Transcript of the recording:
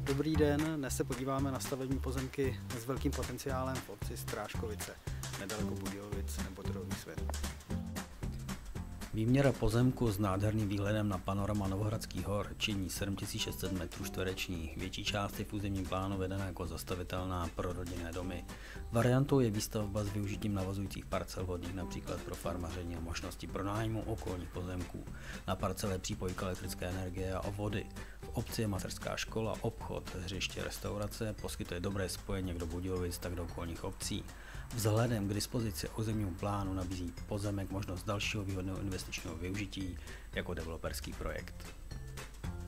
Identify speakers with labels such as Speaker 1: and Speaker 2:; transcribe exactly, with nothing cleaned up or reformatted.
Speaker 1: Dobrý den, dnes se podíváme na stavební pozemky s velkým potenciálem v obci Stráškovice, nedaleko Budějovic nebo Druhý Svět.
Speaker 2: Výměra pozemku s nádherným výhledem na panorama Novohradských hor činí sedm tisíc šest set metrů čtverečních. Větší část je v územním plánu vedena jako zastavitelná pro rodinné domy. Variantou je výstavba s využitím navazujících parcel vhodných například pro farmaření a možnosti pronájmu okolních pozemků. Na parcele přípojka elektrické energie a vody. V obci je mateřská škola, obchod, hřiště, restaurace, poskytuje dobré spojení jak do Budějovic, tak do okolních obcí. Vzhledem k dispozici územnímu plánu nabízí pozemek možnost dalšího výhodného investičního využití jako developerský projekt.